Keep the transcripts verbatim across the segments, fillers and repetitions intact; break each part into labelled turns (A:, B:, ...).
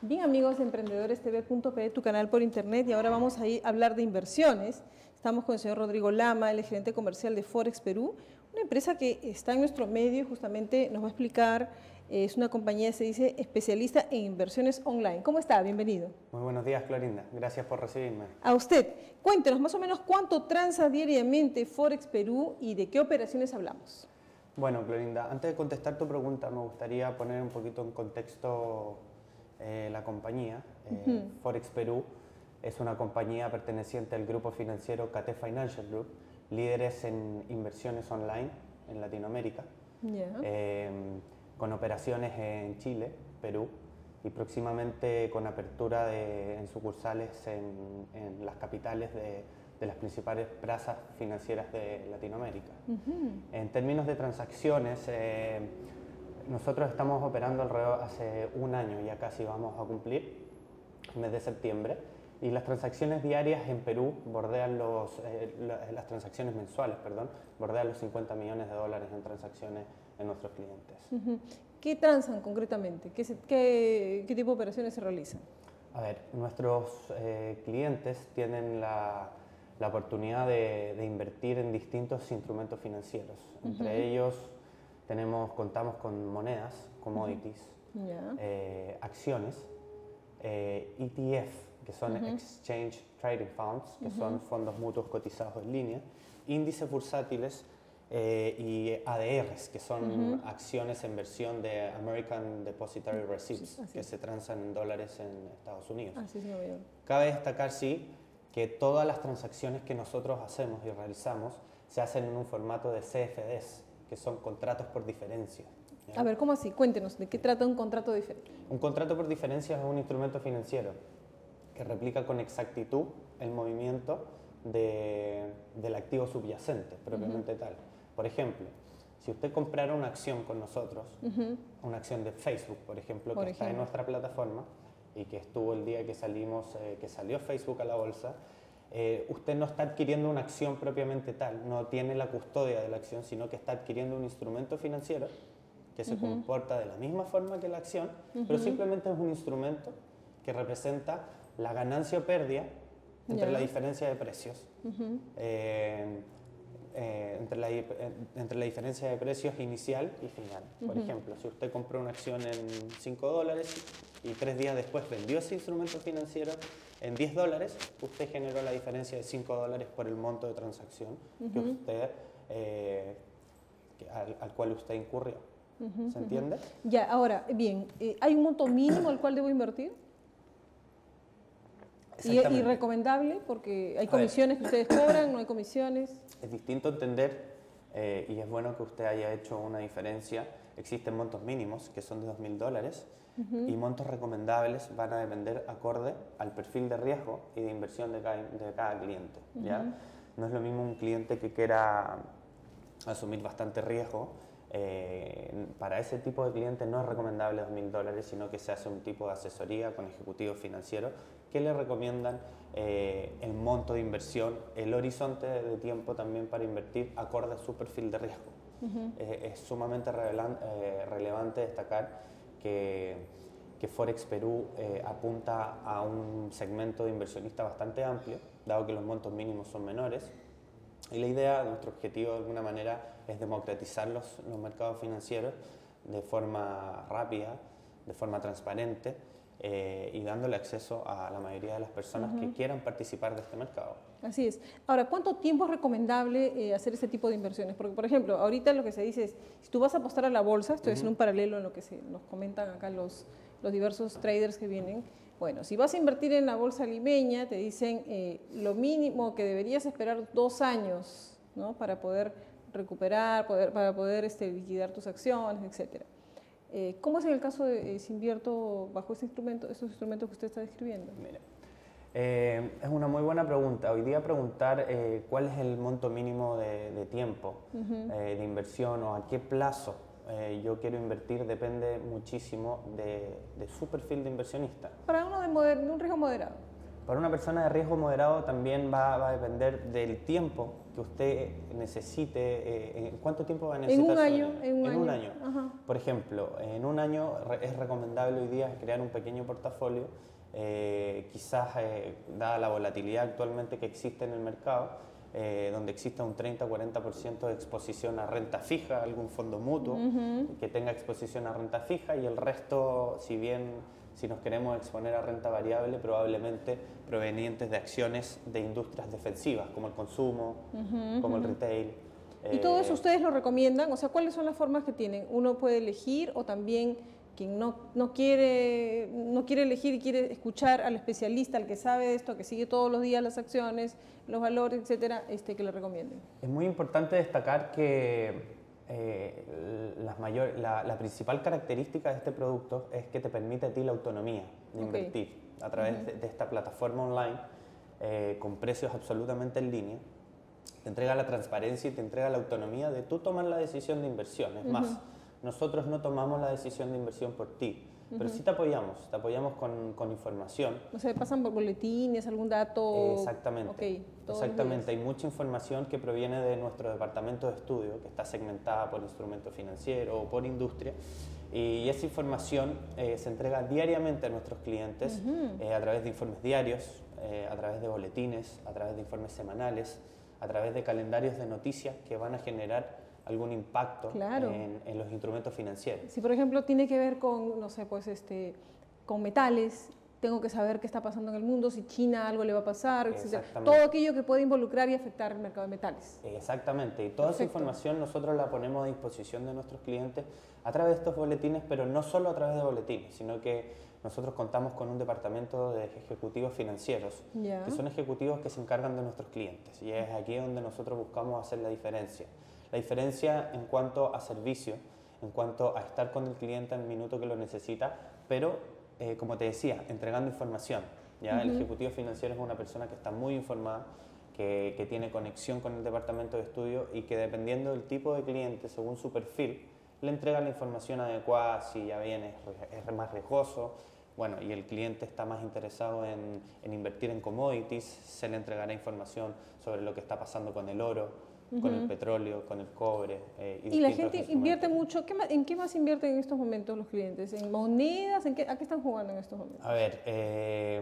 A: Bien, amigos de emprendedores T V punto pe, tu canal por internet, y ahora vamos a ir a hablar de inversiones. Estamos con el señor Rodrigo Lama, el gerente comercial de Forex Perú, una empresa que está en nuestro medio y justamente nos va a explicar, eh, es una compañía, se dice, especialista en inversiones online. ¿Cómo está? Bienvenido.
B: Muy buenos días, Clorinda. Gracias por recibirme.
A: A usted, cuéntenos más o menos cuánto transa diariamente Forex Perú y de qué operaciones hablamos.
B: Bueno, Clorinda, antes de contestar tu pregunta, me gustaría poner un poquito en contexto eh, la compañía. Eh, uh-huh. Forex Perú es una compañía perteneciente al grupo financiero K T Financial Group, líderes en inversiones online en Latinoamérica, yeah. eh, con operaciones en Chile, Perú, y próximamente con apertura de, en sucursales en, en las capitales de, de las principales plazas financieras de Latinoamérica. Uh-huh. En términos de transacciones, eh, nosotros estamos operando alrededor hace un año, ya casi vamos a cumplir, el mes de septiembre, y las transacciones diarias en Perú bordean los, eh, las transacciones mensuales, perdón, bordean los cincuenta millones de dólares en transacciones en nuestros clientes.
A: Uh-huh. ¿Qué transan concretamente? ¿Qué, se, qué, ¿Qué tipo de operaciones se realizan?
B: A ver, nuestros eh, clientes tienen la, la oportunidad de, de invertir en distintos instrumentos financieros. Uh-huh. Entre ellos tenemos, contamos con monedas, commodities, uh-huh. yeah. eh, acciones, eh, E T F, que son uh-huh. Exchange Trading Funds, que uh-huh. son fondos mutuos cotizados en línea, índices bursátiles eh, y A D Rs, que son uh-huh. acciones en versión de American Depositary Receipts, sí, que se transan en dólares en Estados Unidos.
A: Así se ve.
B: Cabe destacar, sí, que todas las transacciones que nosotros hacemos y realizamos se hacen en un formato de C F Ds, que son contratos por diferencia.
A: ¿Ya? A ver, ¿cómo así? Cuéntenos, ¿de qué trata un contrato diferente?
B: Un contrato por diferencia es un instrumento financiero que replica con exactitud el movimiento de, del activo subyacente, propiamente uh-huh. tal. Por ejemplo, si usted comprara una acción con nosotros, uh-huh. una acción de Facebook, por ejemplo,
A: por
B: que
A: ejemplo.
B: está en nuestra plataforma y que estuvo el día que salimos, eh, que salió Facebook a la bolsa, eh, usted no está adquiriendo una acción propiamente tal, no tiene la custodia de la acción, sino que está adquiriendo un instrumento financiero que se uh-huh. comporta de la misma forma que la acción, uh-huh. pero simplemente es un instrumento que representa la ganancia o pérdida entre yeah. la diferencia de precios, uh-huh. eh, eh, entre, la, entre la diferencia de precios inicial y final. Uh-huh. Por ejemplo, si usted compró una acción en cinco dólares y tres días después vendió ese instrumento financiero en diez dólares, usted generó la diferencia de cinco dólares por el monto de transacción uh-huh. que usted, eh, que, al, al cual usted incurrió. Uh-huh. ¿Se entiende?
A: Uh-huh. Ya, ahora, bien, eh, ¿hay un monto mínimo al cual debo invertir? Y, y recomendable, porque hay comisiones que ustedes cobran, no hay comisiones.
B: Es distinto entender, eh, y es bueno que usted haya hecho una diferencia. Existen montos mínimos, que son de dos mil dólares, uh-huh. y montos recomendables van a depender acorde al perfil de riesgo y de inversión de cada, de cada cliente. Uh-huh. ¿Ya? No es lo mismo un cliente que quiera asumir bastante riesgo. Eh, para ese tipo de clientes no es recomendable dos mil dólares, sino que se hace un tipo de asesoría con ejecutivos financieros que le recomiendan eh, el monto de inversión, el horizonte de tiempo también para invertir acorde a su perfil de riesgo. Uh-huh. eh, es sumamente revelan, eh, relevante destacar que, que Forex Perú eh, apunta a un segmento de inversionista bastante amplio, dado que los montos mínimos son menores. Y la idea, nuestro objetivo de alguna manera es democratizar los, los mercados financieros de forma rápida, de forma transparente eh, y dándole acceso a la mayoría de las personas uh-huh. que quieran participar de este mercado.
A: Así es. Ahora, ¿cuánto tiempo es recomendable eh, hacer este tipo de inversiones? Porque, por ejemplo, ahorita lo que se dice es, si tú vas a apostar a la bolsa, estoy uh-huh. haciendo un paralelo en lo que se, nos comentan acá los, los diversos traders que vienen. Bueno, si vas a invertir en la bolsa limeña, te dicen eh, lo mínimo que deberías esperar dos años, ¿no? Para poder recuperar, poder, para poder este, liquidar tus acciones, etcétera. Eh, ¿Cómo es en el caso de eh, si invierto bajo este instrumento, estos instrumentos que usted está describiendo?
B: Mira, eh, es una muy buena pregunta. Hoy día preguntar eh, cuál es el monto mínimo de, de tiempo uh-huh. eh, de inversión o a qué plazo eh, yo quiero invertir depende muchísimo de, de su perfil de inversionista.
A: Para uno de, moder, de un riesgo moderado.
B: Para una persona de riesgo moderado también va, va a depender del tiempo que usted necesite. Eh, ¿Cuánto tiempo va a necesitar?
A: En un año. En un
B: en
A: año.
B: Un año.
A: Ajá.
B: Por ejemplo, en un año es recomendable hoy día crear un pequeño portafolio, eh, quizás eh, dada la volatilidad actualmente que existe en el mercado, eh, donde exista un treinta a cuarenta por ciento de exposición a renta fija, algún fondo mutuo uh-huh. que tenga exposición a renta fija, y el resto, si bien si nos queremos exponer a renta variable, probablemente provenientes de acciones de industrias defensivas, como el consumo, uh-huh, como uh-huh. el retail.
A: ¿Y eh, todo eso ustedes lo recomiendan? O sea, ¿cuáles son las formas que tienen? ¿Uno puede elegir, o también quien no, no, quiere, no quiere elegir y quiere escuchar al especialista, al que sabe de esto, que sigue todos los días las acciones, los valores, etcétera, este, que le recomienden?
B: Es muy importante destacar que Eh, la, mayor, la, la principal característica de este producto es que te permite a ti la autonomía de okay. invertir a través uh-huh. de, de esta plataforma online eh, con precios absolutamente en línea. Te entrega la transparencia y te entrega la autonomía de tú tomar la decisión de inversión. Es uh-huh. más, nosotros no tomamos la decisión de inversión por ti, pero uh-huh. sí te apoyamos, te apoyamos con, con información.
A: O sea, pasan por boletines, algún dato.
B: Exactamente.
A: Okay,
B: Exactamente. Hay mucha información que proviene de nuestro departamento de estudio, que está segmentada por instrumento financiero o por industria, y esa información eh, se entrega diariamente a nuestros clientes uh-huh. eh, a través de informes diarios, eh, a través de boletines, a través de informes semanales, a través de calendarios de noticias que van a generar algún impacto
A: claro.
B: en, en los instrumentos financieros.
A: Si por ejemplo tiene que ver con, no sé, pues este, con metales, tengo que saber qué está pasando en el mundo, si China algo le va a pasar, etcétera. Todo aquello que puede involucrar y afectar el mercado de metales.
B: Exactamente, y toda
A: Perfecto.
B: esa información nosotros la ponemos a disposición de nuestros clientes a través de estos boletines, pero no solo a través de boletines, sino que nosotros contamos con un departamento de ejecutivos financieros,
A: yeah.
B: que son ejecutivos que se encargan de nuestros clientes, y es aquí donde nosotros buscamos hacer la diferencia. La diferencia en cuanto a servicio, en cuanto a estar con el cliente en el minuto que lo necesita, pero, eh, como te decía, entregando información. ¿ya? Uh-huh. El ejecutivo financiero es una persona que está muy informada, que, que tiene conexión con el departamento de estudio y que, dependiendo del tipo de cliente, según su perfil, le entrega la información adecuada, si ya bien es, es más riesgoso, bueno, y el cliente está más interesado en, en invertir en commodities, se le entregará información sobre lo que está pasando con el oro, Uh-huh. con el petróleo, con el cobre. Eh, y
A: y la gente invierte mucho. ¿Qué más, ¿En qué más invierten en estos momentos los clientes? ¿En monedas? ¿En qué, ¿A qué están jugando en estos momentos?
B: A ver, eh,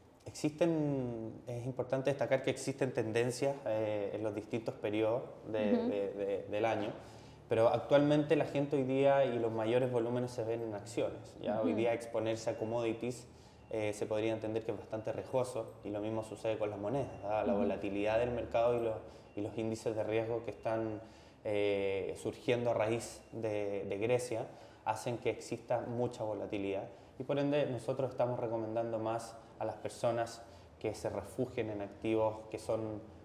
B: existen, es importante destacar que existen tendencias eh, en los distintos periodos de, uh-huh. de, de, del año, pero actualmente la gente hoy día y los mayores volúmenes se ven en acciones. ¿ya? Uh-huh. Hoy día exponerse a commodities eh, se podría entender que es bastante riesgoso, y lo mismo sucede con las monedas. ¿verdad? La uh-huh. volatilidad del mercado y los y los índices de riesgo que están eh, surgiendo a raíz de, de Grecia hacen que exista mucha volatilidad, y por ende nosotros estamos recomendando más a las personas que se refugien en activos que son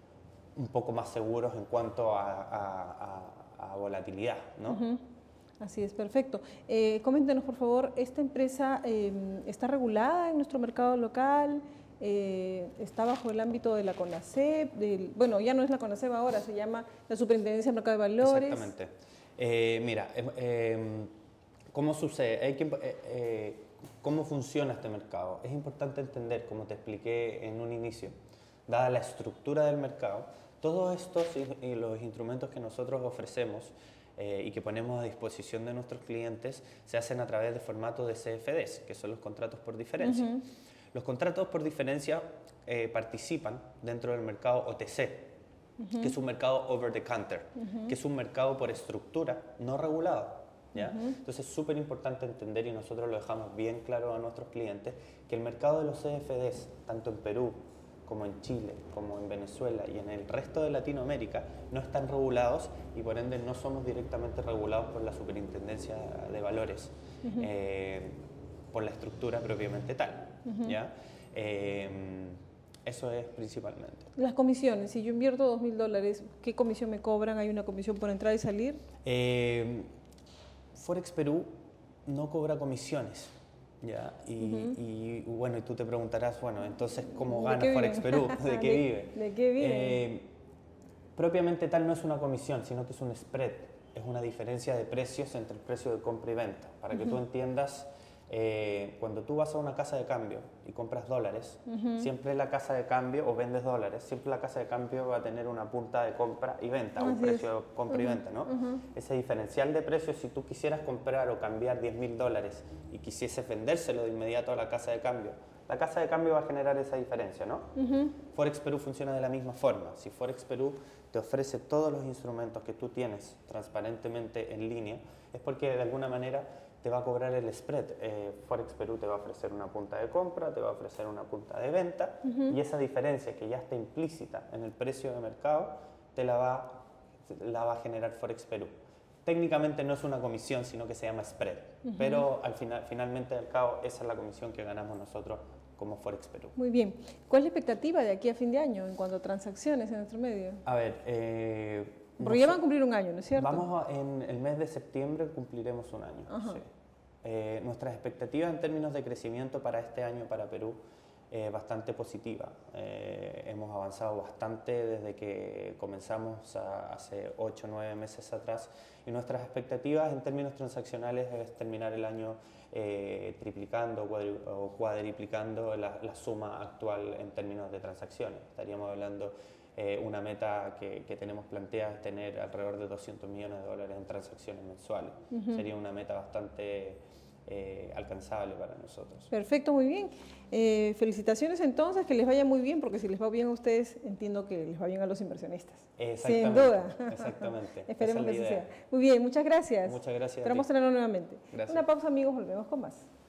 B: un poco más seguros en cuanto a, a, a, a volatilidad, ¿no?
A: Uh-huh. Así es, perfecto. Eh, coméntenos, por favor, ¿esta empresa eh, está regulada en nuestro mercado local? Eh, está bajo el ámbito de la CONACEP, del, bueno, ya no es la CONACEP ahora, se llama la Superintendencia del Mercado de Valores.
B: Exactamente. Eh, mira, eh, eh, ¿cómo sucede? Hay que, eh, eh, ¿Cómo funciona este mercado? Es importante entender, como te expliqué en un inicio, dada la estructura del mercado, todos estos y, y los instrumentos que nosotros ofrecemos eh, y que ponemos a disposición de nuestros clientes se hacen a través de formato de C F Ds, que son los contratos por diferencia. Uh-huh. Los contratos por diferencia eh, participan dentro del mercado O T C, uh-huh. que es un mercado over the counter, uh-huh. que es un mercado por estructura no regulado. ¿ya? Uh-huh. Entonces es súper importante entender, y nosotros lo dejamos bien claro a nuestros clientes, que el mercado de los C F Ds, tanto en Perú como en Chile, como en Venezuela y en el resto de Latinoamérica, no están regulados, y por ende no somos directamente regulados por la Superintendencia de Valores, uh-huh. eh, por la estructura propiamente tal. Uh-huh. ¿ya? Eh, eso es principalmente.
A: Las comisiones, si yo invierto dos mil dólares, ¿qué comisión me cobran? ¿Hay una comisión por entrar y salir?
B: Eh, Forex Perú no cobra comisiones, ¿ya? Y, uh-huh. y bueno, y tú te preguntarás, bueno, entonces, ¿cómo gana Forex Perú? ¿De qué
A: ¿De,
B: vive?
A: ¿De qué vive?
B: Eh, propiamente tal no es una comisión, sino que es un spread, es una diferencia de precios entre el precio de compra y venta. Para que uh-huh. tú entiendas, Eh, cuando tú vas a una casa de cambio y compras dólares, uh-huh. siempre la casa de cambio, o vendes dólares, siempre la casa de cambio va a tener una punta de compra y venta, Así un precio de compra uh-huh. y venta, ¿no? Uh-huh. Ese diferencial de precios, si tú quisieras comprar o cambiar diez mil dólares y quisieses vendérselo de inmediato a la casa de cambio, la casa de cambio va a generar esa diferencia, ¿no? Uh-huh. Forex Perú funciona de la misma forma. Si Forex Perú te ofrece todos los instrumentos que tú tienes transparentemente en línea, es porque de alguna manera te va a cobrar el spread. Eh, Forex Perú te va a ofrecer una punta de compra, te va a ofrecer una punta de venta, uh-huh. y esa diferencia que ya está implícita en el precio de mercado, te la va, la va a generar Forex Perú. Técnicamente no es una comisión, sino que se llama spread, uh-huh. pero al final, finalmente al cabo, esa es la comisión que ganamos nosotros como Forex Perú.
A: Muy bien. ¿Cuál es la expectativa de aquí a fin de año en cuanto a transacciones en nuestro medio?
B: A ver, eh,
A: porque ya van a cumplir un año, ¿no es cierto?
B: Vamos a, en el mes de septiembre cumpliremos un año. Sí. Eh, nuestras expectativas en términos de crecimiento para este año para Perú es eh, bastante positiva. Eh, hemos avanzado bastante desde que comenzamos a, hace ocho o nueve meses atrás, y nuestras expectativas en términos transaccionales es terminar el año eh, triplicando cuadri o cuadriplicando la, la suma actual en términos de transacciones. Estaríamos hablando Eh, una meta que, que tenemos planteada es tener alrededor de doscientos millones de dólares en transacciones mensuales. Uh-huh. Sería una meta bastante eh, alcanzable para nosotros.
A: Perfecto, muy bien. Eh, felicitaciones entonces, que les vaya muy bien, porque si les va bien a ustedes, entiendo que les va bien a los inversionistas.
B: Exactamente.
A: Sin duda.
B: Exactamente.
A: Esperemos que así sea. Muy bien, muchas gracias.
B: Muchas gracias.
A: Esperamos tenerlo nuevamente.
B: Gracias.
A: Una pausa, amigos, volvemos con más.